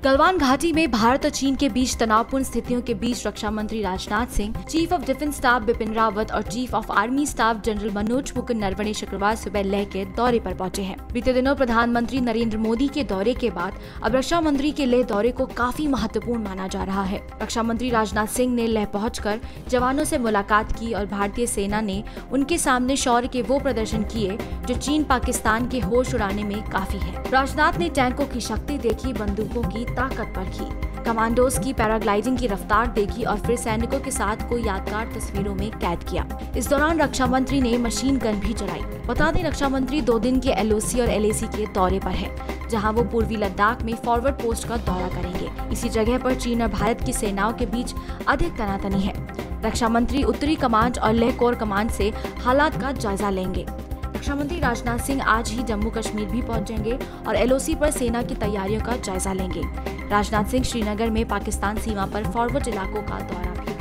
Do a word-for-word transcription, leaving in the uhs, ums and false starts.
गलवान घाटी में भारत और चीन के बीच तनावपूर्ण स्थितियों के बीच रक्षा मंत्री Rajnath Singh, chief of defence staff Bipin Rawat और chief of army staff general Manoj Mukund Naravane शुक्रवार सुबह लेह के दौरे पर पहुंचे हैं। बीते दिनों प्रधानमंत्री नरेंद्र मोदी के दौरे के बाद अब रक्षा मंत्री के लेह दौरे को काफी महत्वपूर्ण माना जा रहा है। रक्षा मंत्री राजनाथ सिंह ने लेह पहुंचकर जवानों से मुलाकात की और भारतीय सेना ने उनके सामने शौर्य के वो प्रदर्शन किए जो चीन पाकिस्तान के होश उड़ाने में काफी है। राजनाथ ने टैंकों की शक्ति देखी, बंदूकों की ताकत परखी, कमांडोज की पैराग्लाइडिंग की रफ्तार देखी और फिर सैनिकों के साथ कोई यादगार तस्वीरों में कैद किया। इस दौरान रक्षा मंत्री ने मशीन गन भी चलाई। बता दें, रक्षा मंत्री दो दिन के एल ओ सी और एल ए सी के दौरे पर है, जहां वो पूर्वी लद्दाख में फॉरवर्ड पोस्ट का दौरा करेंगे। इसी जगह पर चीन और भारत की सेनाओं के बीच अधिक तनातनी है। रक्षा मंत्री उत्तरी कमांड और लेह कोर कमांड से हालात का जायजा लेंगे। रक्षा मंत्री राजनाथ सिंह आज ही जम्मू कश्मीर भी पहुंचेंगे और एल ओ सी पर सेना की तैयारियों का जायजा लेंगे। राजनाथ सिंह श्रीनगर में पाकिस्तान सीमा पर फॉरवर्ड इलाकों का दौरा भी